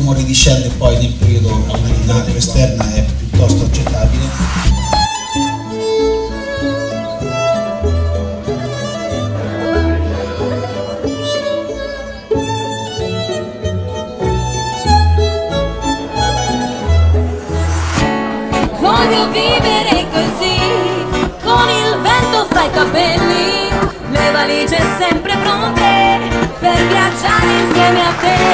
rumore di scende poi nel periodo autunnale esterna è piuttosto accettabile. Voglio vivere così, con il vento fra i capelli, le valigie sempre pronte per viaggiare insieme a te.